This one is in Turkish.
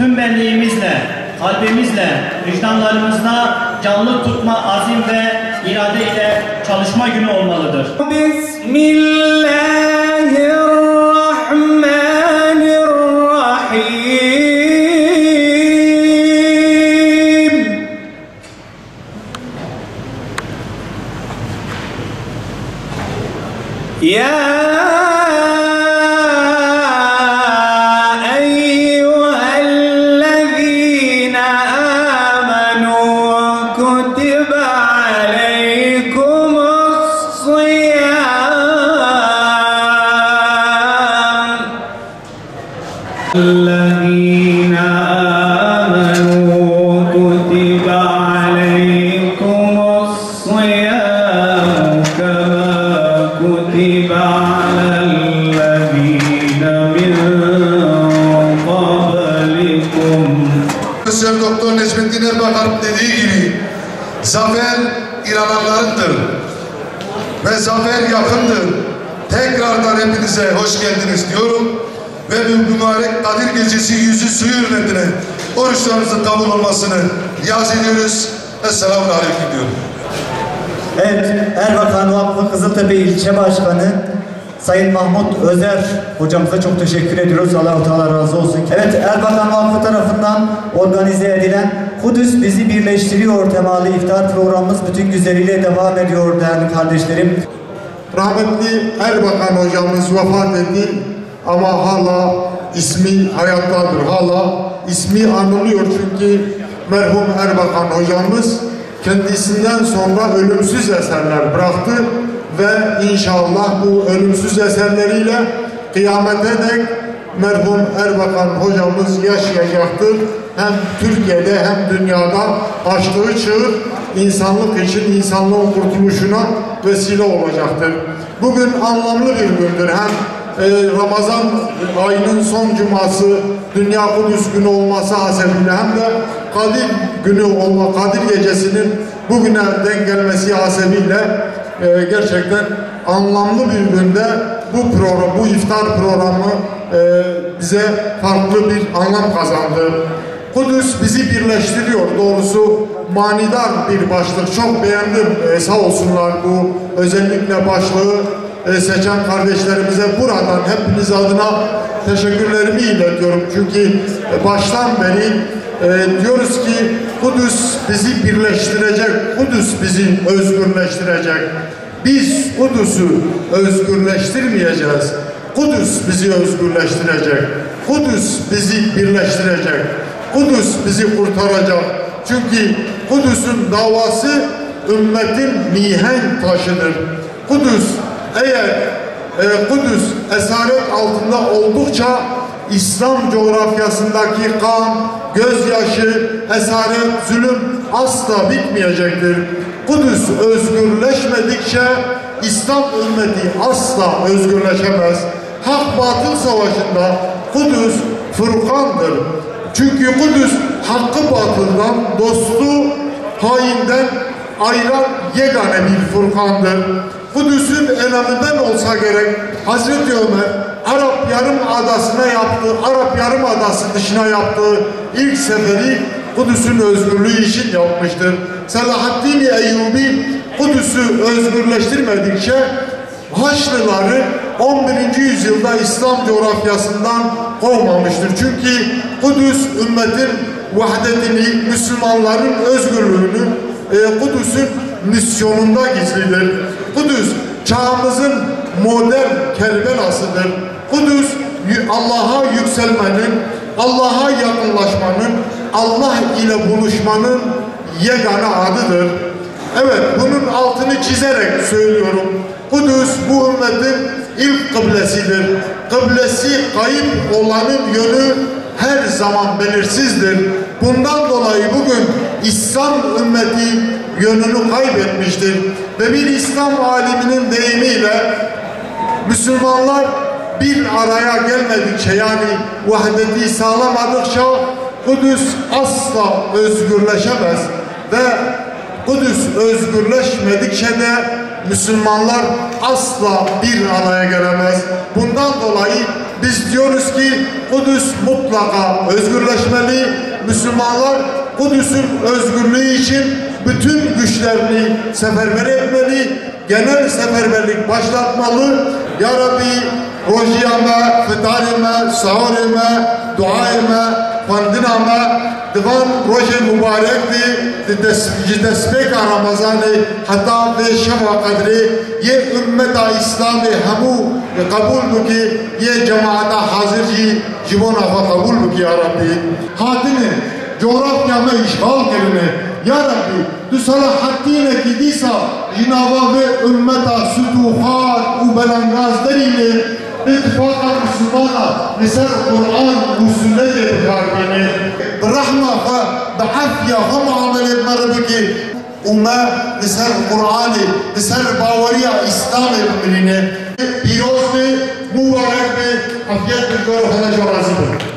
tüm benliğimizle, kalbimizle, vicdanlarımızda canlı tutma azim ve irade ile çalışma günü olmalıdır. Bismillahirrahmanirrahim. Ya الذين آمنوا كتب عليكم الصيام كما كتب على الذين من قبلكم. Profesör Doktor Necmettin Erbakan dediği gibi zafer İranlılarındır ve zafer yakındır. Tekrardan hepinize hoş geldiniz diyorum. Ve bu mübarek Kadir Gecesi yüzü suyu hürmetine oruçlarınızın kabul olmasını niyaz ediyoruz. Esselamun Aleyküm diyorum. Evet, Erbakan Vakfı Kızıltepe İlçe Başkanı Sayın Mahmut Özer hocamıza çok teşekkür ediyoruz. Allah-u Teala razı olsun. Evet, Erbakan Vakfı tarafından organize edilen Kudüs Bizi Birleştiriyor temalı iftar programımız bütün güzelliğiyle devam ediyor değerli kardeşlerim. Rahmetli Erbakan hocamız vefat etti. Ama hala ismi hayattadır, hala ismi anılıyor çünkü merhum Erbakan hocamız kendisinden sonra ölümsüz eserler bıraktı ve inşallah bu ölümsüz eserleriyle kıyamete dek merhum Erbakan hocamız yaşayacaktır. Hem Türkiye'de hem dünyada açtığı çığır insanlık için, insanlığın kurtuluşuna vesile olacaktır. Bugün anlamlı bir gündür. Hem Ramazan ayının son cuması Dünya Kudüs günü olması hasebiyle hem de Kadir günü Kadir Gecesi'nin bugüne denk gelmesi hasebiyle gerçekten anlamlı bir günde bu iftar programı bize farklı bir anlam kazandı. Kudüs bizi birleştiriyor. Doğrusu manidar bir başlık. Çok beğendim. Sağ olsunlar bu özellikle başlığı seçen kardeşlerimize buradan hepiniz adına teşekkürlerimi iletiyorum. Çünkü baştan beri diyoruz ki Kudüs bizi birleştirecek, Kudüs bizi özgürleştirecek. Biz Kudüs'ü özgürleştirmeyeceğiz. Kudüs bizi özgürleştirecek. Kudüs bizi birleştirecek. Kudüs bizi kurtaracak. Çünkü Kudüs'ün davası ümmetin mihenk taşıdır. Kudüs eğer Kudüs esaret altında oldukça İslam coğrafyasındaki kan, gözyaşı, esaret, zulüm asla bitmeyecektir. Kudüs özgürleşmedikçe İslam ümmeti asla özgürleşemez. Hak batıl savaşında Kudüs Furkan'dır. Çünkü Kudüs hakkı batıldan, dostu hainden ayıran yegane bir Furkan'dır. Kudüs'ün enaminden olsa gerek Hazreti Ömer Arap Yarımadası'na yaptığı, Arap Yarımadası dışına yaptığı ilk seferi Kudüs'ün özgürlüğü için yapmıştır. Selahaddin Eyyubi Kudüs'ü özgürleştirmedikçe Haçlıları 11. yüzyılda İslam coğrafyasından kovmamıştır. Çünkü Kudüs ümmetin vahdetini, Müslümanların özgürlüğünü Kudüs'ün misyonunda gizlidir. Kudüs çağımızın modern Kerbela'sıdır. Kudüs Allah'a yükselmenin, Allah'a yakınlaşmanın, Allah ile buluşmanın yegane adıdır. Evet, bunun altını çizerek söylüyorum. Kudüs bu ümmetin ilk kıblesidir. Kıblesi kayıp olanın yönü her zaman belirsizdir. Bundan dolayı bugün İslam ümmeti yönünü kaybetmiştir. Ve bir İslam aliminin deyimiyle Müslümanlar bir araya gelmedikçe, yani vahdeti sağlamadıkça Kudüs asla özgürleşemez ve Kudüs özgürleşmedikçe de Müslümanlar asla bir araya gelemez. Bundan dolayı biz diyoruz ki Kudüs mutlaka özgürleşmeli Müslümanlar Kudüs'ün özgürlüğü için bütün güçlerini seferber etmeli, genel seferberlik başlatmalı. Ya Rabbi, rojiyama, fıtarime, sahurime, duayime, fandiname, divan roje mübarekti, despeka Ramazanı, hatta ve şeva kadri, ye ümmeta İslam'ı hamu kabul buki, ye cemaata hazırcı, jibon afa kabul buki ya Rabbi. Hatini, coğrafyama işgal geline, ya Rabbi, tu salahattine gidiysa, jinava ve ümmeta sütuhat u belangazlarıyla, ittifaka Müslümana, misal Kur'an usulü de bırakını, برحمة بعافية هم عمل مربكي وما بسر قرآني بسر باورية إسلامي بمرينة بيروز بي مبارك بي عافية بالجور هذا جو رازي